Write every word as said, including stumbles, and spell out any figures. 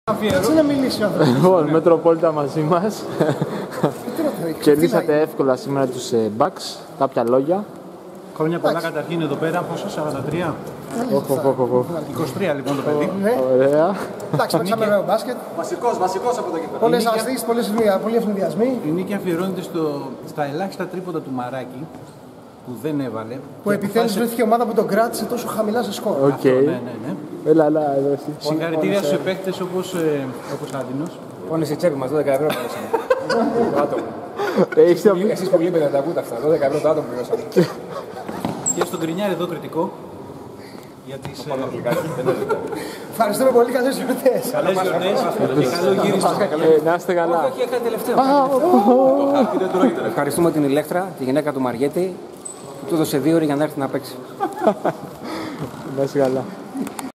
Κάτσε να μιλήσει ο άνθρωπος. Λοιπόν, Μετροπόλιτα μαζί μας. Κερδίσατε εύκολα σήμερα τους Bucks. Κάποια λόγια. Χρόνια πολλά καταρχήν εδώ πέρα, πόσο, σαράντα τρία. είκοσι τρία λοιπόν το παιδί. Ωραία. Εντάξει, παίξαμε ωραίο μπάσκετ. Βασικός, βασικός από το κήπεδο. Πολλές αστήσεις, πολλοί ευνηδιασμοί. Η νίκη αφιερώνεται στο, στα ελάχιστα τρίποτα του Μαράκη που δεν έβαλε. Που επιτέλους βρέθηκε ομάδα που τον κράτησε τόσο χαμηλά σε σκορ. Οκ. Ναι, ναι, ναι. Έλα, έλα, εδώ εσύ. Συγχαρητήρια στους παίκτες όπως, ε, όπως Άντινος. Πόνες η τσέπη μας, δώδεκα ευρώ πληρώσαμε. Το άτομο. Εσείς που βλέπετε να τα ακούτε αυτά, δώδεκα ευρώ το άτομο πληρώσαμε. Και στον Γκρινιάρη εδώ κριτικό. Για τις, ε, Ευχαριστούμε πολύ, καλές γιορτές. καλές γιορτές και καλό γύρισμα. Ε, Να είστε καλά. Όχι, έκανε τελευταίο. Ευχαριστούμε την Ηλέκτρα, τη γυναίκα του Μαριέτη, που του έδωσε δύο ώρες για να έρθει να παίξει. Να είστε καλά.